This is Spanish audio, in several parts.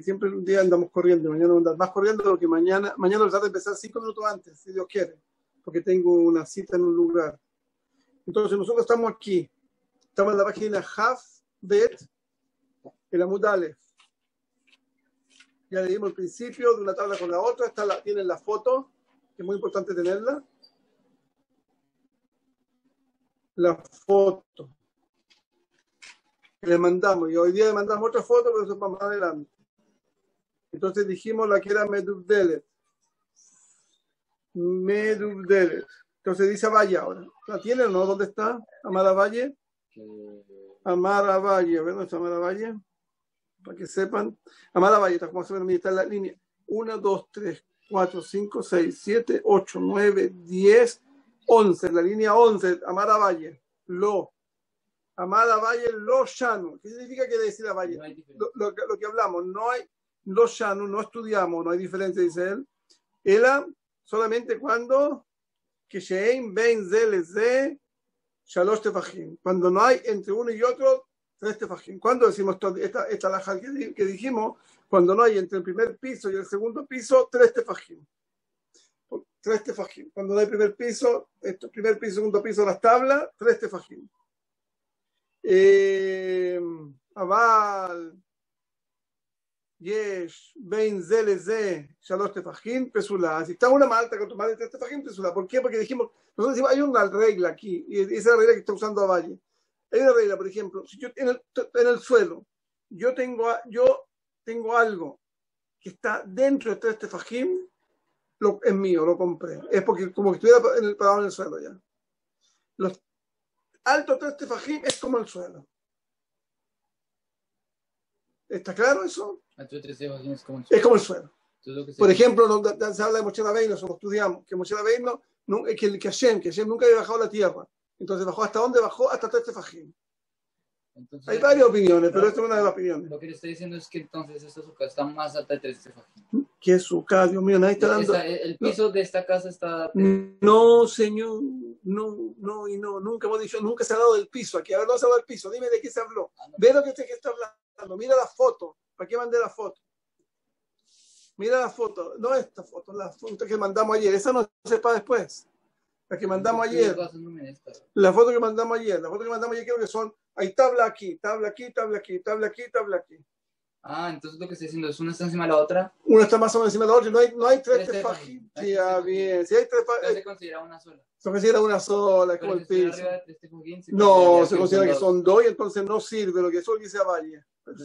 siempre un día andamos corriendo, mañana andamos más corriendo porque mañana voy a tratar de empezar 5 minutos antes, si Dios quiere, porque tengo una cita en un lugar. Entonces nosotros estamos aquí, estamos en la página Haf Bet, el Amud Aleph. Ya le dimos el principio de una tabla con la otra, tienen la foto, que es muy importante tenerla. La foto que le mandamos, y hoy día le mandamos otra foto, pero eso es para más adelante. Entonces dijimos la que era Medubdelet. Entonces dice Valle ahora. ¿La tiene o no? ¿Dónde está? Amara Valle. Amara Valle. A ver, ¿dónde está Amara Valle? Para que sepan. Amara Valle, está como se ve, está en la línea. 1, 2, 3, 4, 5, 6, 7, 8, 9, 10, 11. La línea 11. Amara Valle. Lo. Amara Valle, lo Shanu. ¿Qué significa que decir a Valle? No lo que hablamos. No hay lo Shanu, no estudiamos, no hay diferencia, dice él. Ela solamente cuando que Shein Ben Zeleze Shalosh Tefajim. Cuando no hay entre uno y otro 3 tefajim. ¿Cuándo decimos esta laja que dijimos? Cuando no hay entre el primer piso y el segundo piso 3 tefajim. 3 tefajim. Cuando no hay primer piso, segundo piso, las tablas, 3 tefajim. Aval Yesh Ben Zeleze Shalosh Tefajim Pesula. Si está una más alta que otra más de 3 tefajim, Pesula. ¿Por qué? Porque dijimos, nosotros decimos, hay una regla aquí, y esa es la regla que está usando Valle. Hay una regla, por ejemplo, si yo en el suelo, yo tengo algo que está dentro de 3 tefajim, es mío, lo compré. Es porque como que estuviera parado en el suelo ya. Los altos 3 tefajim es como el suelo. ¿Está claro eso? Es como el suelo. Por ejemplo, se habla de Moshe Rabbeinu, nosotros estudiamos que Moshe Rabbeinu, que Hashem nunca había bajado a la tierra. Entonces bajó ¿hasta dónde bajó? Hasta 3 tefajim. Hay varias opiniones, pero esta es una de las opiniones. Lo que le estoy diciendo es que entonces esta suca está más alta de 3 tefajim. ¿Qué suca? Dios mío, nadie está dando... El piso de esta casa está... No, señor, no, nunca hemos dicho, nunca se ha hablado del piso aquí. A ver, no se ha hablado del piso, dime de qué se habló. Ve lo que usted está hablando, mira la foto. ¿Para qué mandé la foto? Mira la foto, no esta foto, la foto que mandamos ayer, esa no se para después. La que mandamos ayer. La foto que mandamos ayer creo que son, hay tabla aquí. Ah, entonces lo que estoy diciendo es una está encima de la otra. Una está más o menos encima de la otra, no hay 3 tefajim. Sí, bien. Si hay 3 tefajim. Se considera una sola. Se considera una sola, es como el piso. No, se considera que son 2 y entonces no sirve lo que eso dice Valle.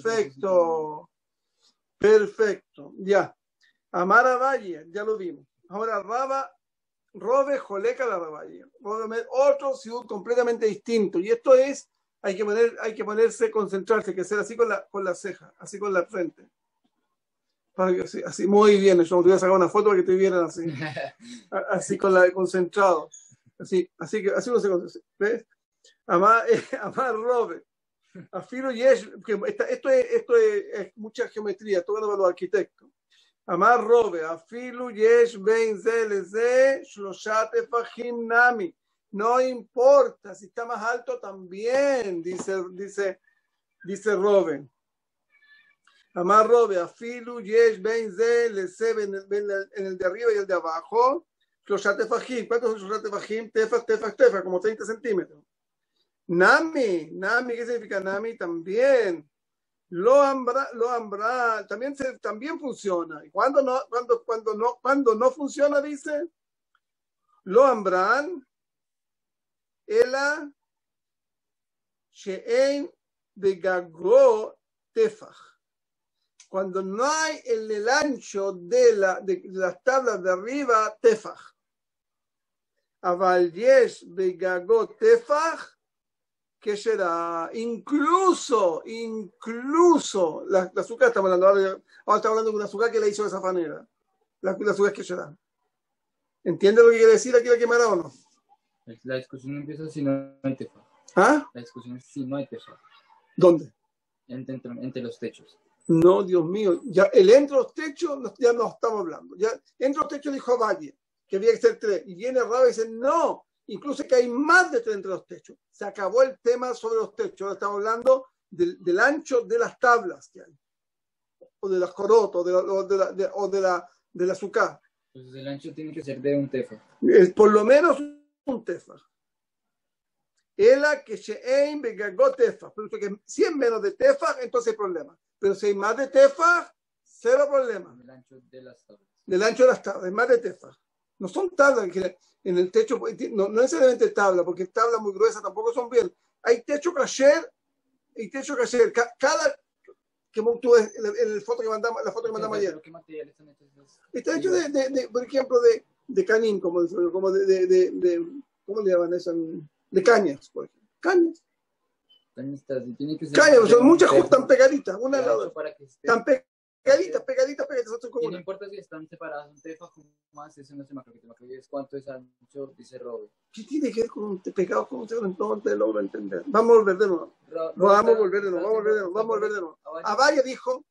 Perfecto. Ya. Amara Valle, ya lo vimos. Ahora Robe Joleca la Valle. Otro ciudad completamente distinto. Y esto es, hay que ponerse, concentrarse, que hacer así con la ceja, así con la frente. Para que, así, muy bien. Yo te voy a sacar una foto para que te vieran así. Así concentrado. Así uno se concentra. ¿Ves? Amar Robe. Afilo Yesh, esto es mucha geometría, todo para los arquitectos. Amar Robe, Afilu Yesh Ben Zeleze Shloshat Tefajim Nami. No importa si está más alto también, dice Robe. Amar Robe, Afilu Yesh Ben Zeleze en el de arriba y el de abajo. Shloshat Tefajim. ¿Cuántos son Shloshat Tefajim? Tefaj, como 30 centímetros. Nami, ¿qué significa Nami? También. Lo ambra, también funciona. Y cuando no funciona, dice, lo ambran, ela, she'en de gago tefaj. Cuando no hay en el ancho de las tablas de arriba, tefaj. Aval yesh de gago tefaj, ¿qué será? Incluso, la azúcar estamos hablando, ahora estamos hablando de una azúcar que le hizo de esa manera. La azúcar que será. ¿Entiende lo que quiere decir aquí la quemará o no? La discusión empieza si no hay tefa. ¿Ah? La discusión es si no hay tefa. ¿Dónde? Entre los techos. No, Dios mío. Ya, el entre los techos ya no estamos hablando. Ya, entre los techos dijo Valle, que había que ser 3. Y viene Raba y dice, no. Incluso que hay más de 3 entre los techos. Se acabó el tema sobre los techos. Ahora estamos hablando del ancho de las tablas que hay. o de las corot, o de la azúcar. Entonces el ancho tiene que ser de un tefaj. Por lo menos un tefaj. Ela que she'ein begagot tefaj. Pero si es menos de tefaj, entonces hay problema. Pero si hay más de tefaj, cero problema. El ancho de las tablas. Del ancho de las tablas, más de tefaj. No son tablas que en el techo, no necesariamente tabla, porque tablas muy gruesas tampoco son bien. Hay techo kasher y techo kasher. Cada que tú ves la foto que mandamos ayer. ¿Qué materiales están hechos? Está hecho por ejemplo, de canín, como ¿cómo le llaman eso? De cañas, por ejemplo. Cañas. Tiene que ser Cañas, son muchas tan pegaditas, una al lado. Tan pegaditas, son como y no una. importa si están separadas, un tefaj más, eso no se me acuerdo, es cuánto es ancho, dice Robe. ¿Qué tiene que ver con pecados como usted no te logro entender? Vamos a volver de nuevo. Vamos a volver de nuevo. Abaya dijo,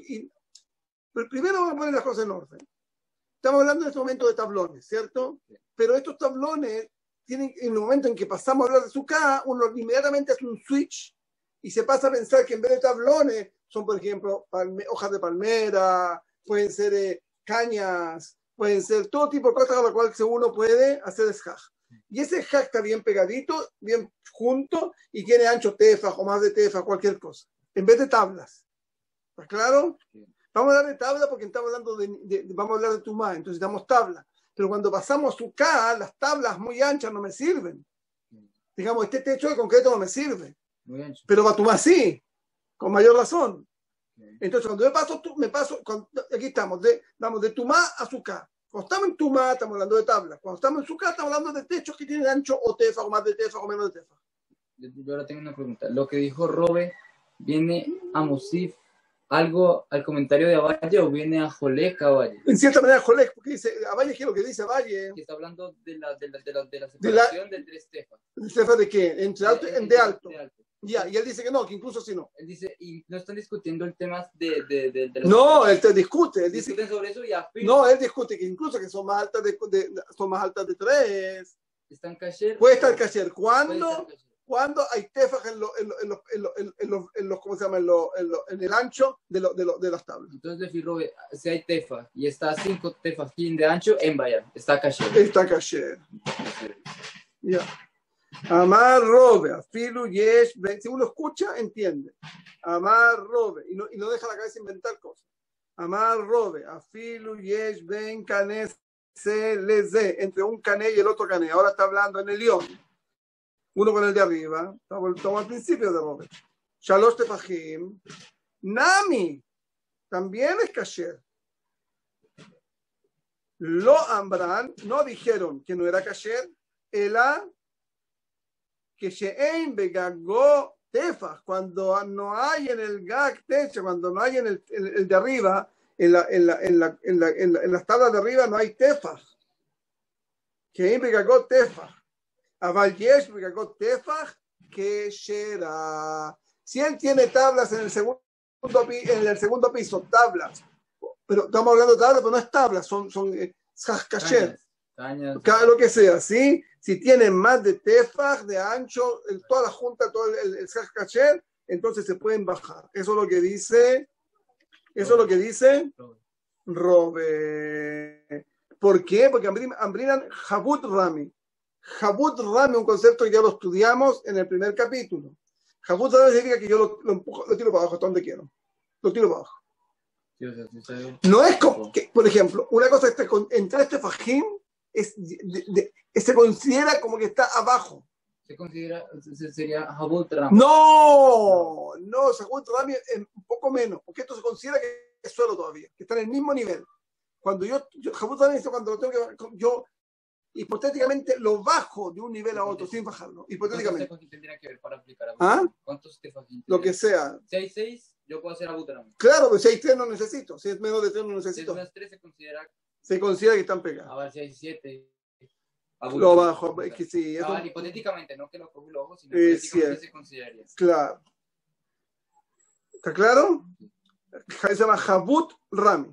pero primero vamos a poner las cosas en orden. Estamos hablando en este momento de tablones, ¿cierto? Sí. Pero estos tablones tienen, en el momento en que pasamos a hablar de Sukkah, uno inmediatamente hace un switch y se pasa a pensar que en vez de tablones son, por ejemplo, hojas de palmera, pueden ser cañas, pueden ser todo tipo de cosas con las cuales uno puede hacer schaj. Y ese schaj está bien pegadito, bien junto, y tiene ancho tefaj o más de tefaj, cualquier cosa, en vez de tablas. ¿Está claro? Sí. Vamos a hablar de tabla porque estamos hablando vamos a hablar de tumá, entonces damos tabla. Pero cuando pasamos Sukkah, las tablas muy anchas no me sirven. Digamos, este techo de concreto no me sirve. Muy ancho. Pero Batumá sí, con mayor razón. Entonces, cuando aquí estamos, vamos de Tumá a Sukkah. Cuando estamos en Tumá, estamos hablando de tablas. Cuando estamos en Sukkah, estamos hablando de techos que tienen ancho o tefa, o más de tefa, o menos de tefa. Yo ahora tengo una pregunta. Lo que dijo Robe, ¿viene a Musif algo al comentario de Valle o viene a Jolek a Valle? En cierta manera, Jolek, porque dice, a Valle, ¿qué es lo que dice Valle? Que está hablando de la separación de tres tefas. ¿De tefa de qué? Entre alto y de alto. De alto. Ya, y él dice que no, que incluso si no. Él dice, y no están discutiendo el tema de la No, él te discute. Él dice discuten sobre eso y afirman. no, él discute que incluso que son más altas de 3. Están kasher. Puede estar kasher. Puede estar kasher. Cuando hay tefaj en los ¿cómo se llama? En el ancho de las tablas. Entonces decir, Robe, si hay tefa y está 5 tefajín de ancho, en Bayern, está kasher. Está kasher. Ya. Amar robe, afilu yesh, si uno escucha, entiende. Amar robe, y no deja la cabeza inventar cosas. Amar robe, afilu yesh, ben cané, se leze, entre un cané y el otro cané. Ahora está hablando en el León. Uno con el de arriba, estamos al principio de robe. Shalosh tefajim, nami, también es kasher. Lo ambran, no dijeron que no era kasher, ela que she'ein begagó tefaj, cuando no hay en el gag techo, cuando no hay en el de arriba, en las tablas de arriba no hay tefaj. She'ein begagó tefaj. Aval yesh begagó tefaj que será. Si él tiene tablas en el segundo piso, tablas, pero estamos hablando de tablas, pero no es tablas, son kasher. Lo que sea, ¿sí? Si tienen más de tefaj, de ancho, toda la junta, todo el kasher, entonces se pueden bajar. Eso es lo que dice Robe. ¿Por qué? Porque ambrinan Habut Rami. Habut Rami, un concepto que ya lo estudiamos en el primer capítulo. Habut Rami significa que yo lo empujo, lo tiro para abajo hasta donde quiero. Lo tiro para abajo. No es como, que, por ejemplo, una cosa entre este fajín se considera como que está abajo. Sería Habut Rami. No, Habut Rami es un poco menos, porque esto se considera que es suelo todavía, que está en el mismo nivel. Cuando Habut Rami es cuando lo tengo yo hipotéticamente lo bajo de un nivel a otro sin bajarlo, hipotéticamente. ¿Cuántos tefajín tendría que ver para aplicar? ¿Cuántos tefajín? Lo que sea. Si hay 6, yo puedo hacer Habut Rami. Claro, pues si hay 3 no necesito, si es menos de 3 no necesito. Si es 3 se considera que están pegados. A ver, si hay 7. Lo bajo, es que sí. Hipotéticamente, no que lo cojo y lo hago, sino hipotéticamente se consideraría. Claro. ¿Está claro? Se llama Habut Rami.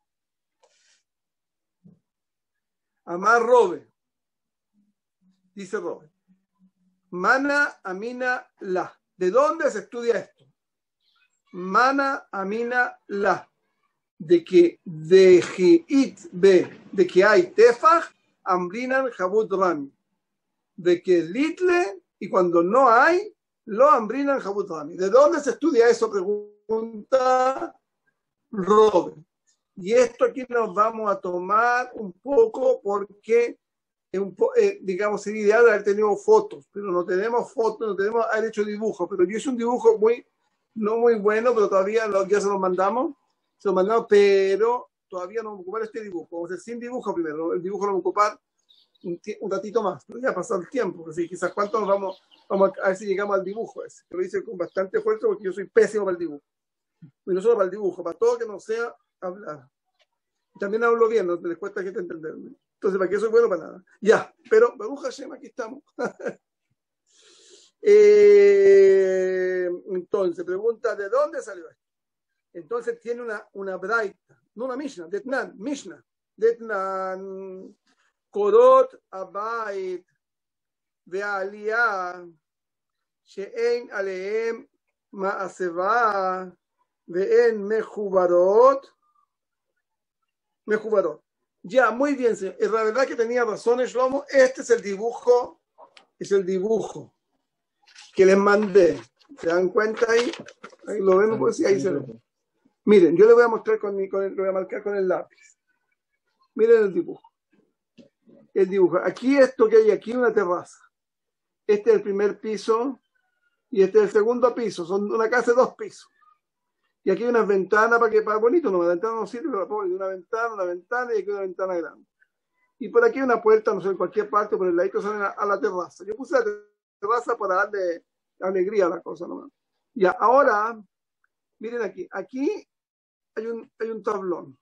Amar Robe. Dice Robe. Mana Amina La. ¿De dónde se estudia esto? Mana Amina La. de que de que hay tefaj, ambrinan jabut rami, de que litle y cuando no hay, lo ambrinan jabut rami. ¿De dónde se estudia eso? Pregunta Robert. Y esto aquí nos vamos a tomar un poco porque, digamos, sería ideal haber tenido fotos, pero no tenemos fotos, no tenemos haber hecho dibujos. Pero yo hice un dibujo no muy bueno, pero todavía ya se lo mandamos, pero todavía no vamos a ocupar este dibujo. Vamos a hacer sin dibujo primero. El dibujo lo vamos a ocupar un ratito más, pero ya ha pasado el tiempo. Así quizás cuánto nos vamos a ver si llegamos al dibujo ese. Yo lo hice con bastante esfuerzo porque yo soy pésimo para el dibujo. Y no solo para el dibujo, para todo que no sea hablar. También hablo bien, no les cuesta gente entenderme. Entonces, ¿para qué soy bueno? Para nada. Ya, pero Baruch Hashem, aquí estamos. Entonces, pregunta, ¿de dónde salió esto? Entonces tiene una braita, no una Mishnah, Mishnah. Detnan, Korot Abayit, Ve'aliyah, She'en Aleem Ma'aseva, Ve'en Mejubarot. Ya, muy bien, señor. Es la verdad que tenía razón, Shlomo. Este es el dibujo que les mandé. ¿Se dan cuenta ahí? Ahí lo ven, pues sí, ahí se ve. Miren, yo les voy a mostrar lo voy a marcar con el lápiz. Miren el dibujo. Aquí esto que hay aquí es una terraza. Este es el primer piso y este es el segundo piso. Son una casa de 2 pisos. Y aquí hay unas ventanas para bonito, no, la ventana no sirve, pero una ventana y aquí una ventana grande. Y por aquí hay una puerta, no sé, en cualquier parte, por el ladito salen a la terraza. Yo puse la terraza para darle alegría a la cosa nomás. Ya, ahora, miren aquí hay un tablón.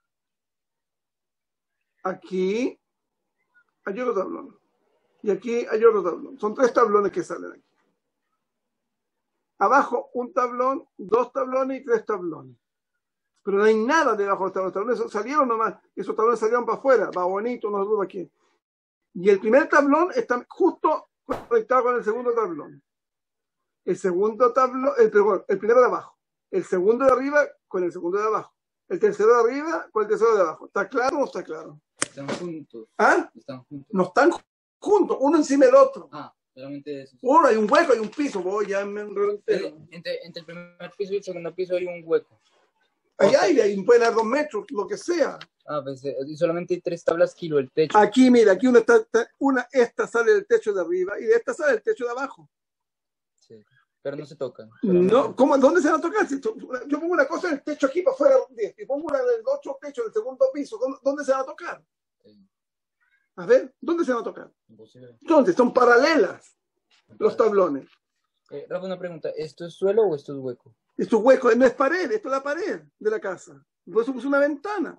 Aquí hay otro tablón. Y aquí hay otro tablón. Son 3 tablones que salen aquí. Abajo un tablón, 2 tablones y 3 tablones. Pero no hay nada debajo de los tablones. Salieron nomás, esos tablones salieron para afuera, va bonito, no duda aquí. Y el primer tablón está justo conectado con el segundo tablón. El segundo tablón, el primero de abajo. El segundo de arriba con el segundo de abajo. El tercero de arriba con el tercero de abajo. ¿Está claro o no está claro? Están juntos. ¿Ah? Están juntos. No están juntos, uno encima del otro. Solamente eso. Uno, hay un hueco, hay un piso. Ya me enredé. Entre el primer piso y el segundo piso hay un hueco. Hay aire, ahí pueden dar 2 metros, lo que sea. Pues solamente hay 3 tablas kilo el techo. Aquí, mira, aquí esta sale del techo de arriba y de esta sale del techo de abajo. Sí, pero no se tocan. No, ¿cómo? ¿Dónde se van a tocar? Yo pongo una cosa en el techo aquí para afuera y pongo una en el otro techo del segundo piso. ¿Dónde se van a tocar? Sí. A ver, ¿dónde se van a tocar? Imposible. Entonces, son paralelas los tablones. Rafa, una pregunta. ¿Esto es suelo o esto es hueco? Esto es hueco, no es pared, esto es la pared de la casa. Por eso puse una ventana.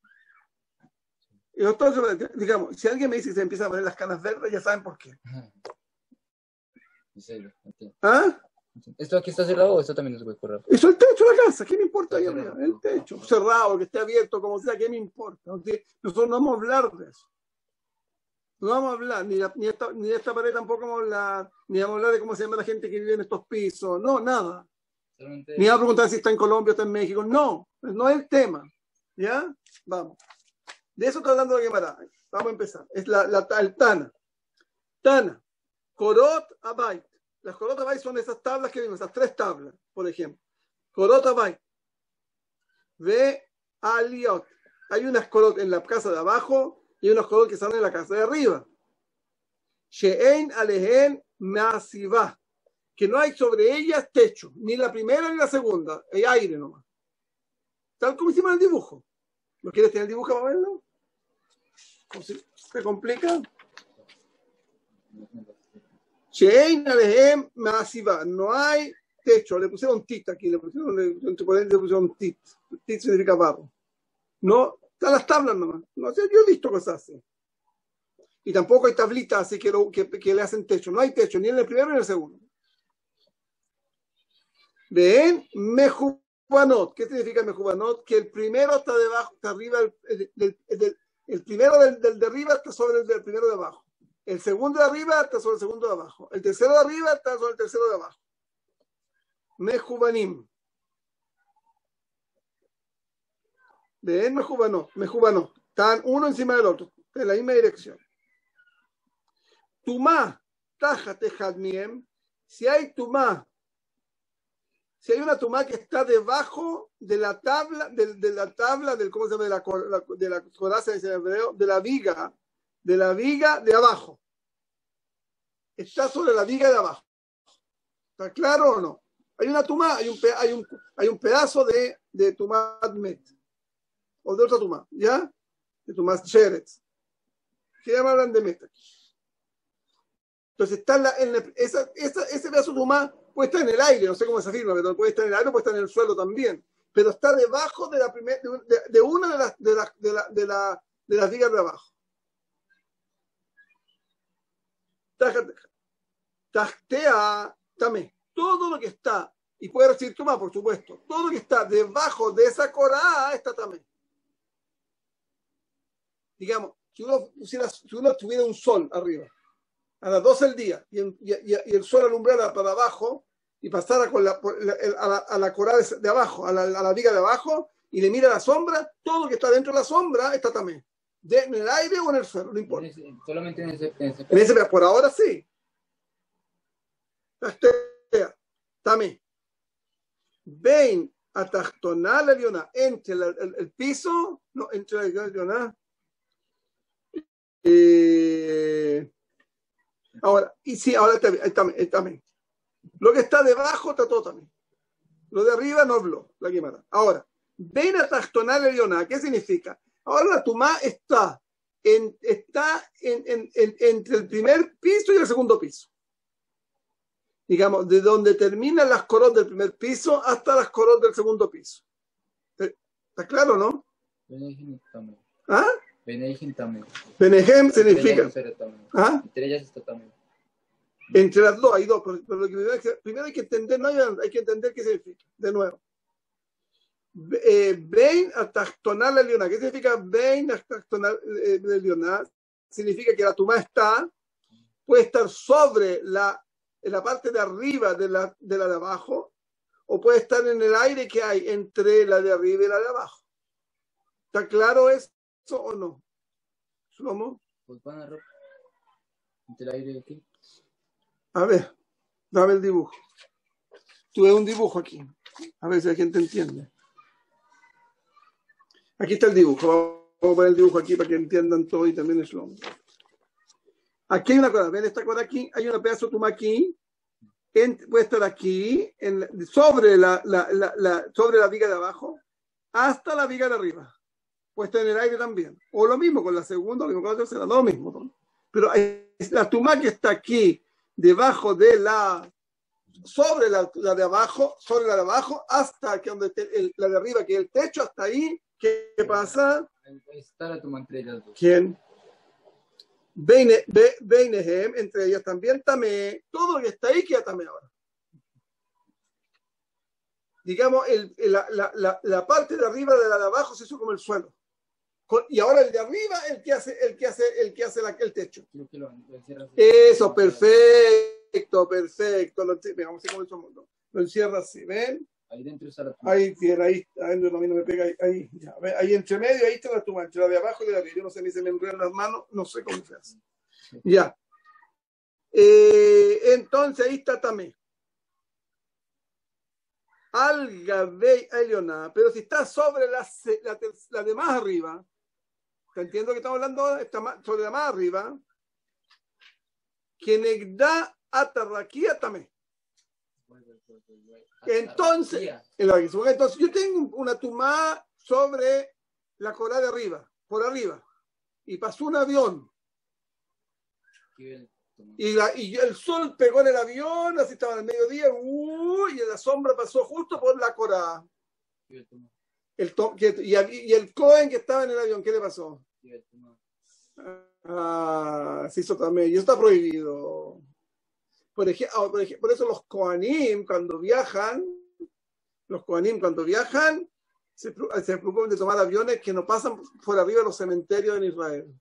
Y entonces, digamos, si alguien me dice que se empiezan a poner las canas verdes, ya saben por qué. En serio. Okay. ¿Ah? ¿Esto aquí está cerrado o esto también es hueco, Rafa? Eso es el techo de la casa, ¿qué me importa ahí arriba? El techo, cerrado, que esté abierto, como sea, ¿qué me importa? Nosotros no vamos a hablar de eso. No vamos a hablar, ni de esta pared tampoco vamos a hablar, ni vamos a hablar de cómo se llama la gente que vive en estos pisos, no, nada. Solamente... Ni vamos a preguntar si está en Colombia o está en México, no es el tema. ¿Ya? Vamos. De eso está hablando la Gemara. Vamos a empezar. Es el Tana. Tana. Korot Abayit. Las Korot Abayit son esas tablas que vimos, esas 3 tablas, por ejemplo. Korot Abayit. Ve Aliot. Hay unas Korot en la casa de abajo y unos Korot que salen en la casa de arriba. She'ein Alehen Masiva. Que no hay sobre ellas techo, ni la primera ni la segunda. Hay aire nomás. Tal como hicimos en el dibujo. ¿No quieres tener el dibujo para verlo? ¿Se complica? Shein Alehem Masiva. No hay techo. Le pusieron tit aquí. Le pusieron tit. Tit significa barro. No, están las tablas nomás. No sé, yo he visto cosas así. Y tampoco hay tablitas así que le hacen techo. No hay techo, ni en el primero ni en el segundo. Ven, Mejubanot. ¿Qué significa Mejubanot? Que el primero está debajo, está arriba, el primero del de arriba está sobre el del primero de abajo. El segundo de arriba está sobre el segundo de abajo. El tercero de arriba está sobre el tercero de abajo. Mejubanim. Ven, mejubano. Están uno encima del otro, en la misma dirección. Tumá, tájate jadmiem. Si hay una tumá que está debajo de la tabla, ¿cómo se llama? De la coraza en hebreo, de la viga de abajo. Está sobre la viga de abajo. ¿Está claro o no? Hay una tumá, hay un pedazo de tumá met, o de otra tumá, ¿ya? De tumá sheretz. ¿Qué hablan de met? Entonces está ese pedazo de tumá puede estar en el aire, no sé cómo se afirma, pero puede estar en el aire, puede estar en el suelo también. Pero está debajo de una de las vigas de abajo. Tajtea también. Todo lo que está, y puede recibir tumá, por supuesto, todo lo que está debajo de esa corá está también. Digamos, si uno tuviera un sol arriba, a las 12 del día, y el sol alumbrara para abajo, y pasara a la corá de abajo, a la viga de abajo, y le mira la sombra, todo lo que está dentro de la sombra está también. En el aire o en el suelo, no importa. Solamente en ese por ahora sí. También. Ven a Tajtoná la Leona, entre el piso, no, entre la Leona. Ahora, y sí, ahora también. Lo que está debajo está todo también. Lo de arriba no habló, la quemada. Ahora, ven a Tajtoná la Leona, ¿qué significa? Ahora la tumá está entre el primer piso y el segundo piso. Digamos, de donde terminan las coronas del primer piso hasta las coronas del segundo piso. ¿Está claro, no? ¿Ah? Benejem también. Benejem significa. ¿Ah? Entre ellas está también. Entre las dos hay dos, pero lo que primero hay que entender, hay que entender qué significa. De nuevo. Ven a Tajtoná la Leona. ¿Qué significa ven a Tajtoná la Leona? Significa que la tumá puede estar sobre en la parte de arriba de la de abajo, o puede estar en el aire que hay entre la de arriba y la de abajo. ¿Está claro eso o no? ¿Shlomo? Pues van a entre el aire de aquí. A ver, dame el dibujo. Tuve un dibujo aquí. A ver si la gente entiende. Aquí está el dibujo. Vamos a poner el dibujo aquí para que entiendan todo y también el Shlomo. Aquí hay una cosa, ven esta cosa aquí, hay un pedazo de tumá aquí, puede estar aquí, sobre sobre la viga de abajo, hasta la viga de arriba. Puede estar en el aire también. O lo mismo con la segunda, lo mismo con la tercera, lo mismo, ¿no? Pero la tumá que está aquí, debajo de sobre la de abajo, hasta que donde la de arriba, que es el techo, hasta ahí, ¿qué pasa? Ahí está la tumá entre ellas dos. ¿Quién? Beinehem, entre ellas también tamé, todo lo que está ahí queda tamé ahora. Digamos, la parte de arriba de la de abajo se hizo como el suelo. Y ahora el de arriba, el que hace el techo. Eso, perfecto. Vamos a ver cómo lo encierra así, ¿ven? Ahí dentro está la tumba. Ahí adentro también no me pega, ahí, ya, ahí entre medio, ahí está la tumba, entre la de abajo y la de arriba. Yo no sé, ni se me enredan las manos, no sé cómo se hace. Ya. Entonces ahí está también. Al-Gabey Elioná, pero si está sobre la de más arriba, ¿te entiendo que estamos hablando? Está sobre la más arriba, quien da atarraquía también. Entonces yo tengo una tumá sobre la corá de arriba, por arriba, y pasó un avión. Y el sol pegó en el avión, así estaba al mediodía, y la sombra pasó justo por la corá. Y el Cohen que estaba en el avión, ¿qué le pasó? Se hizo también, y eso está prohibido. Por eso los Kohanim cuando viajan, se preocupan de tomar aviones que no pasan por arriba de los cementerios en Israel.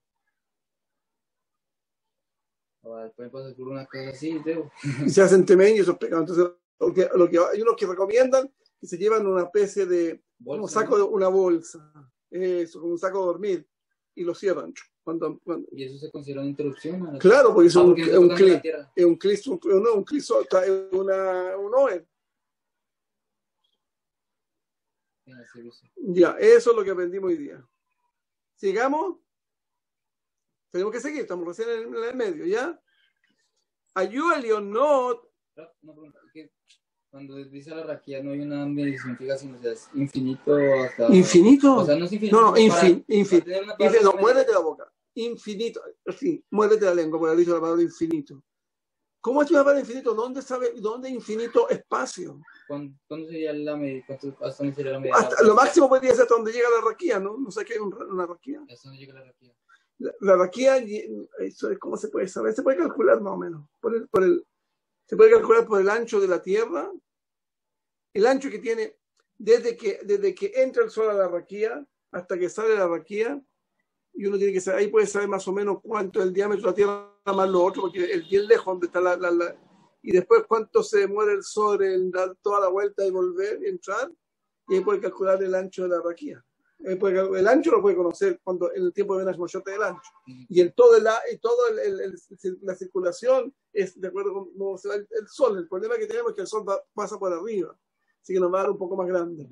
Después pasas por una cosa así, Teo. Y se hacen temen y eso es pecado. Entonces, hay unos que recomiendan que se llevan una especie de, como saco de una bolsa. eso, como un saco de dormir, y lo cierran. ¿Y eso se considera una interrupción? Claro, porque es un clip, es un clip, no, un clip, es un OEM. Ya, eso es lo que aprendimos hoy día. Sigamos. Tenemos que seguir, estamos recién en el medio, ¿ya? Ayuda Leonot. Cuando dice la raquía no hay una medición fija, sino que es infinito hasta... ¿Infinito? O sea, no es infinito. No, infinito. No, muévete la boca. Infinito. Sí, muévete la lengua, porque ha dicho la palabra infinito. ¿Cómo es una palabra infinito? ¿Dónde infinito espacio? ¿Cuándo sería la medida? ¿Hasta dónde sería la medida? Lo máximo podría ser hasta donde llega la raquía, ¿no? No sé qué es una raquía. ¿Hasta dónde llega la raquía? La raquía, eso es, ¿cómo se puede saber? Se puede calcular más o menos. Se puede calcular por el ancho de la Tierra, el ancho que tiene desde que entra el sol a la raquía hasta que sale la raquía, y uno tiene que saber, ahí puede saber más o menos cuánto es el diámetro de la Tierra más lo otro, porque es bien lejos donde está y después cuánto se muere el sol en dar toda la vuelta y volver y entrar, y ahí puede calcular el ancho de la raquía. El ancho lo puede conocer cuando en el tiempo de Benashmoshot del ancho. Y en todo la circulación es de acuerdo con cómo se va el sol. El problema que tenemos es que el sol pasa por arriba, así que nos va a dar un poco más grande.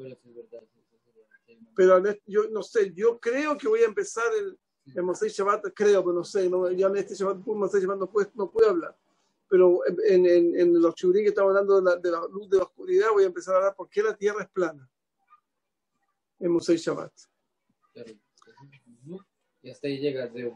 Pero yo no sé, yo creo que voy a empezar el Mosei Shabbat, creo, pero no sé, ya en este Shabbat, Mosei Shabbat no puedo hablar. Pero en los churí que estamos hablando de la luz de la oscuridad, voy a empezar a hablar por qué la Tierra es plana. En Mosei Shabbat. Y hasta ahí llega Zeu.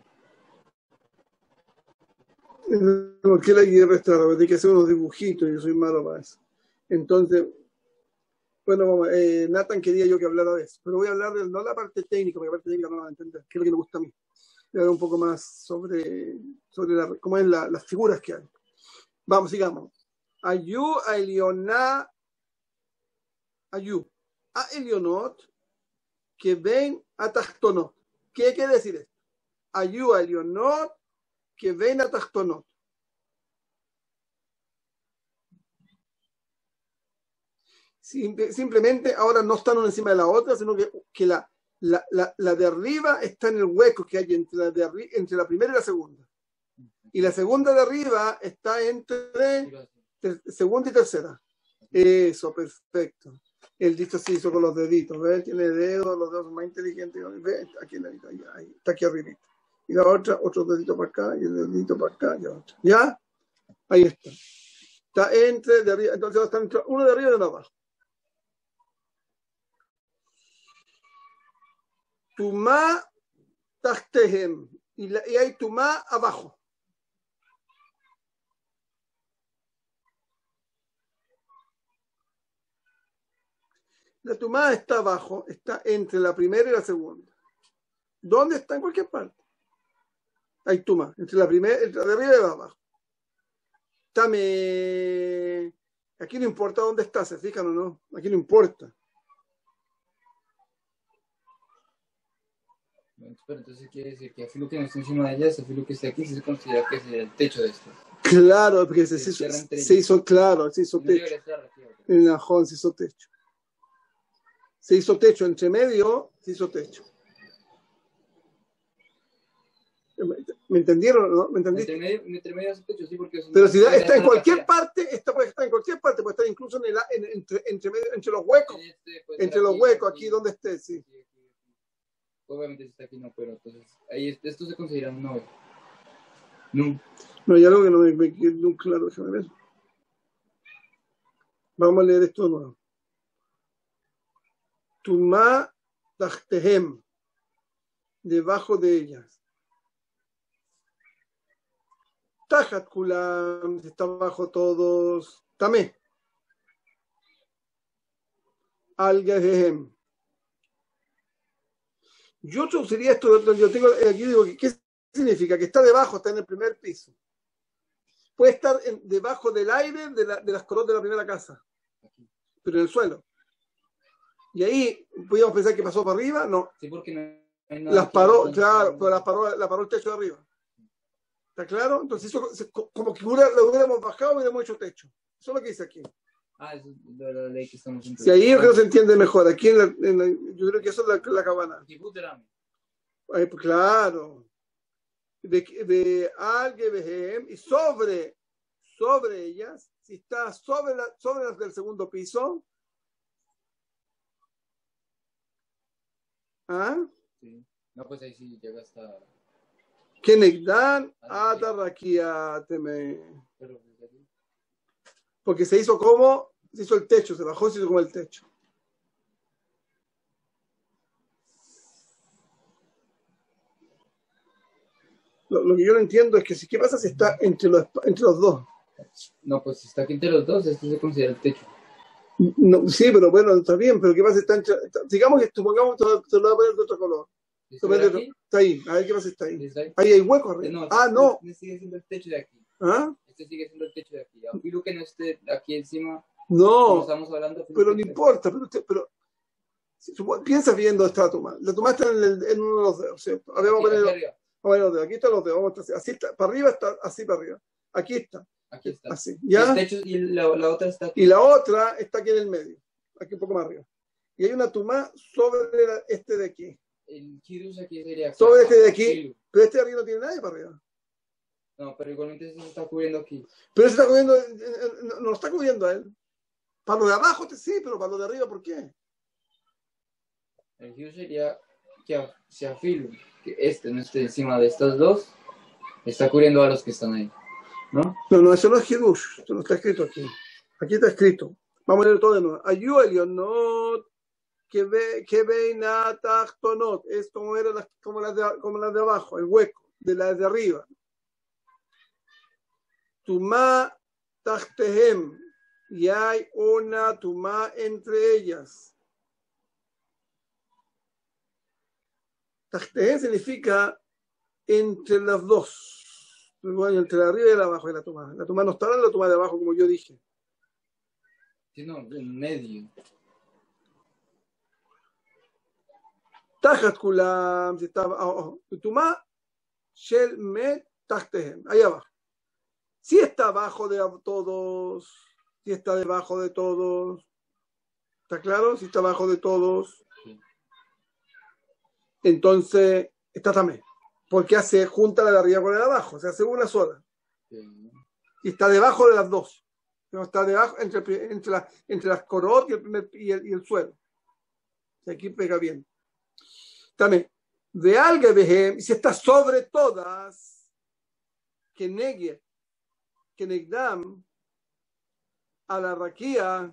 ¿Por qué la guerra está? Hay que hacer unos dibujitos, yo soy malo para eso. Entonces, bueno, Nathan quería yo que hablara de eso, pero voy a hablar no la parte técnica, porque la parte técnica no la van a entender, que es lo que me gusta a mí. Voy a hablar un poco más sobre cómo es las figuras que hay. Vamos, sigamos. Ayú a Elioná, Ayú a Elionot, que ven a Tachtonot. ¿Qué quiere decir esto? Ayú a Elionot, que ven a Tachtonot. Simplemente ahora no están una encima de la otra, sino que la de arriba está en el hueco que hay entre la primera y la segunda. Y la segunda de arriba está entre segunda y tercera. Eso, perfecto. El dicho se hizo con los deditos, ¿ves? Tiene dedos, los dedos más inteligentes. ¿Ves? Aquí, ahí, está aquí arriba. Y la otra, otro dedito para acá, y el dedito para acá, y otro. ¿Ya? Ahí está. Está de arriba, entonces está entre uno de arriba y uno de abajo. Tumá tachtehem. Y hay tumá abajo. La tumá está abajo, está entre la primera y la segunda. ¿Dónde está? En cualquier parte. Hay tumá, entre la primera, entre la de arriba y la de abajo. Aquí no importa dónde está, ¿se fijan o no? Aquí no importa. Pero entonces quiere decir que el filo que no está encima de ella, ese filo que está aquí, se considera que es el techo de esto. Claro, porque se hizo techo. En el ajón se hizo techo. Se hizo techo, entre medio se hizo techo. ¿Me entendieron? ¿No? ¿Me entendiste? Entre medio hace techo, sí, porque... Pero si está en cualquier parte, puede estar en cualquier parte, puede estar incluso entre los huecos. Entre los huecos, aquí donde esté, sí. Obviamente si está aquí no, pero entonces ahí esto se considera un 9. No, hay algo que no me quedó claro, déjame ver. Vamos a leer esto de nuevo. Tumá tachtehem, debajo de ellas. Tajat kulam, está bajo todos. Tamé. Al-Gahem. Yo traduciría esto, yo tengo aquí, digo, ¿qué significa? Que está debajo, está en el primer piso. Puede estar debajo del aire de las coronas de la primera casa, pero en el suelo. Y ahí podíamos pensar que pasó para arriba, no. Sí, porque no hay nada. Las paró, claro, pero la paró el techo de arriba. ¿Está claro? Entonces, eso, como que lo hubiéramos bajado y hubiéramos hecho techo. Eso es lo que dice aquí. Eso es de la ley que estamos Si ahí yo creo que se entiende mejor. Aquí yo creo que eso es la cabana. Pues claro. De Al-Gebehem y sobre ellas, si está sobre las del segundo piso. ¿Ah? Sí. No, pues ahí sí llega hasta. Kenegdan Atarrakiateme. Porque se hizo el techo, se bajó y se hizo como el techo. Lo que yo no entiendo es que ¿qué pasa si está entre los dos? No, pues si está aquí entre los dos, esto se considera el techo. No, sí, pero bueno, está bien, pero ¿qué pasa si está digamos que supongamos que se lo va a poner de otro color. Está ahí, a ver qué pasa si está ahí. Ahí hay hueco arriba. No. Este sigue siendo el techo de aquí. ¿Ah? Este sigue siendo el techo de aquí. Y lo que no esté aquí encima. No, estamos hablando, pero no importa, pero piensa bien dónde está la toma. La toma está en uno de los dedos, ¿cierto? A ver, vamos a poner los dedos. Aquí están los dedos, vamos a estar así está, para arriba está así para arriba. Aquí está. Así, ¿ya? El techo y la otra está aquí. Y la otra está aquí en el medio, aquí un poco más arriba. Y hay una tumá sobre este de aquí. El Kiddush aquí sería acá. Sobre este de aquí, pero este de arriba no tiene nadie para arriba. No, pero igualmente se está cubriendo aquí. Pero se está cubriendo, no lo está cubriendo a él. Para lo de abajo sí, pero para lo de arriba, ¿por qué? El Kiddush sería que se afilo, que este no esté encima de estas dos, está cubriendo a los que están ahí, ¿no? No, eso no es Kiddush, esto no está escrito aquí. Aquí está escrito. Vamos a leer todo de nuevo. Ayu elionot que ve tachtonot, es como las de abajo, el hueco de las de arriba. Tumá tachtehem, y hay una tumá entre ellas. Tachtehem significa entre las dos, entre la arriba y la abajo de la tumá. La tumá no está en la tumá de abajo, como yo dije. No, en medio. Tajat kulam, si está tumá shel met tachtehem, ahí abajo. Si está abajo de todos, si está debajo de todos, ¿está claro? Si está abajo de todos, sí. Entonces está también, porque hace junta la de arriba con la de abajo, se hace una sola. Sí. Y está debajo de las dos, no está debajo entre las corot y el suelo. Y aquí pega bien. También, de alga si está sobre todas, que negue. Que negdam a la raquía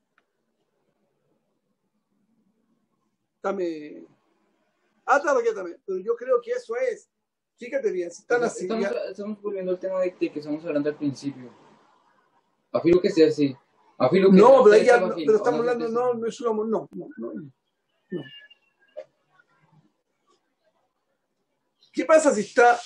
también pero yo creo que eso es, fíjate bien, si están así estamos volviendo al tema de que estamos hablando al principio, afilo que sea así, afilo que no, pero estamos hablando no. ¿Qué pasa si está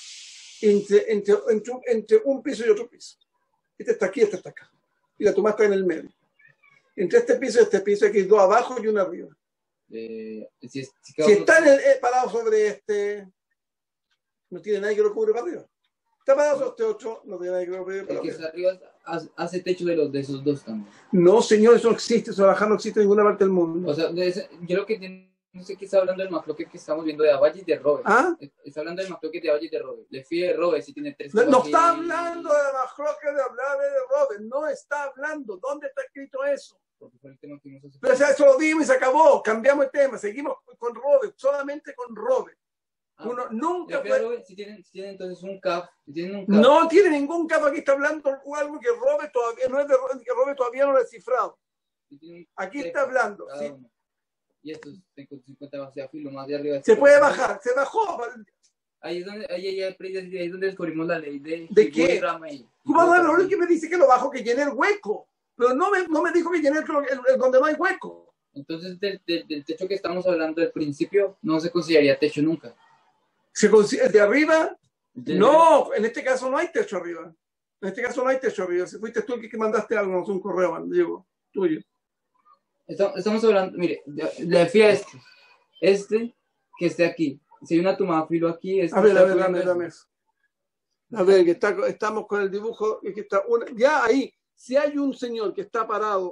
entre un piso y otro piso? Este está aquí, este está acá. Y la toma está en el medio. Entre este piso y este piso hay dos abajo y uno arriba. Si está parado sobre este, no tiene nadie que lo cubre para arriba. Está parado sobre este otro, no tiene nadie que lo cubre para arriba. El que está arriba hace techo de esos dos también. No, señor, eso no existe. Eso no existe en ninguna parte del mundo. O sea, yo lo que no sé qué está hablando del Macloquet que estamos viendo de Abaye y de Robe. ¿Ah? Está hablando del Macloquet de Abaye y de Robe. Le fíe de Robe si tiene tres. No está hablando de Macloquet de hablar de Robe. No está hablando. ¿Dónde está escrito eso? Porque fue el tema que nos hace. Pero eso lo dimos y se acabó. Cambiamos el tema. Seguimos con Robe. Solamente con Robe. Uno nunca fue. Robe, si tienen entonces un CAF. No tiene ningún CAF. Aquí está hablando algo que Robe todavía no es de Robe, que Robe todavía no lo ha descifrado. Aquí está hablando. Sí. Y estos 50 hacia filo más de arriba. Se puede bajar, se bajó. Ahí es donde descubrimos la ley ¿De qué? ¿Cómo no? Es que me dice que lo bajo, que llene el hueco. Pero no me dijo que llene el donde no hay hueco. Entonces, del techo que estamos hablando del principio, no se consideraría techo nunca. ¿De arriba? No, en este caso no hay techo arriba. En este caso no hay techo arriba. Si fuiste tú el que mandaste algo, un correo, Diego, tuyo. Estamos hablando, mire, le fui a este que esté aquí. Si hay una toma de filo aquí, a ver, dame eso. A ver, que estamos con el dibujo, que está ya ahí, si hay un señor que está parado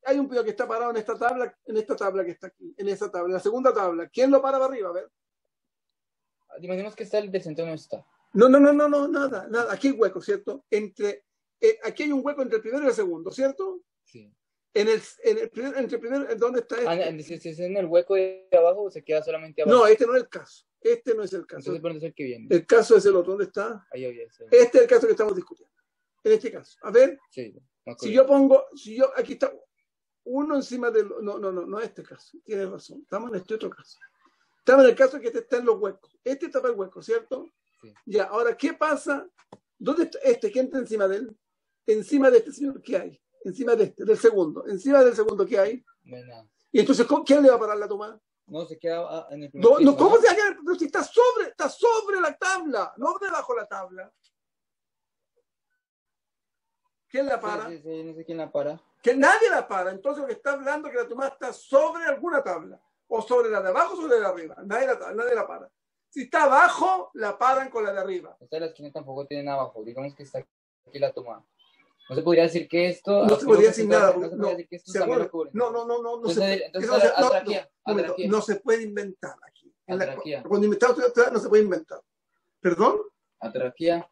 hay un pío que está parado en esta tabla que está aquí, en esa tabla, en la segunda tabla. ¿Quién lo para arriba? A ver. Imaginemos que está el del centro, no está. No, nada. Aquí hay hueco, ¿cierto? Aquí hay un hueco entre el primero y el segundo, ¿cierto? Sí. Entre el primero, ¿dónde está este? Si es en el hueco de abajo, se queda solamente abajo. No, este no es el caso. Este no es el caso. Entonces, ¿por dónde es el que viene? El caso es el otro. ¿Dónde está? Ahí había ese. Este es el caso que estamos discutiendo. En este caso. A ver. Sí. Aquí está uno encima del. No es este caso. Tienes razón. Estamos en este otro caso. Estamos en el caso que este está en los huecos. Este tapa el hueco, ¿cierto? Sí. Ya, ahora, ¿qué pasa? ¿Dónde está este? ¿Quién está encima de él? Encima de este señor, ¿qué hay? Encima de este, del segundo. Encima del segundo, ¿qué hay? No hay nada. Y entonces, ¿quién le va a parar la toma? No, se queda en el primer piso, No, ¿cómo se va a quedar? Si está sobre la tabla, no debajo de la tabla. ¿Quién la para? Sí, no sé quién la para. Que nadie la para. Entonces lo que está hablando es que la toma está sobre alguna tabla. O sobre la de abajo o sobre la de arriba. Nadie la para. Si está abajo, la paran con la de arriba. Esta de la esquina tampoco tiene nada abajo. Digamos que está aquí la toma. No se podría decir que esto... No se podría decir nada. No se podría decir que esto también lo cubre. No se puede inventar aquí. Atraquía. Cuando inventamos no se puede inventar. ¿Perdón? Atraquía.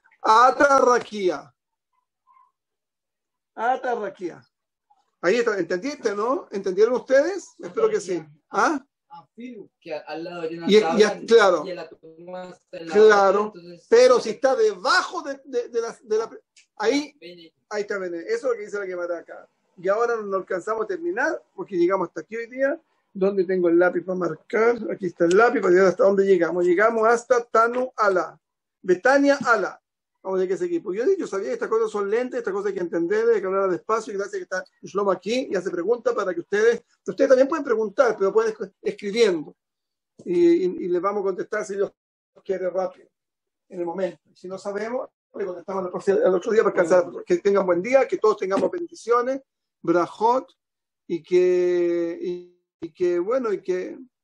Atarraquía. Ahí está. ¿Entendiste, no? ¿Entendieron ustedes? Espero que sí. ¿Ah? Que al lado hay una tabla claro. Y la toma está en la claro. otra, entonces, pero si está debajo de la ahí está bien. Eso es lo que dice la Gemara acá. Y ahora no alcanzamos a terminar porque llegamos hasta aquí hoy día. ¿Dónde tengo el lápiz para marcar? Aquí está el lápiz para llegar hasta dónde llegamos. Llegamos hasta Tanu Ala. Betania Ala. Vamos a ver qué es equipo. Yo sabía que estas cosas son lentes, estas cosas hay que entender, hay que hablar despacio, y gracias que está Shlomo aquí y hace preguntas para que ustedes también pueden preguntar, pero pueden escribiendo. Y les vamos a contestar si Dios quiere rápido, en el momento. Si no sabemos, le contestamos al otro día para alcanzar. Que tengan buen día, que todos tengamos bendiciones, brajot, y que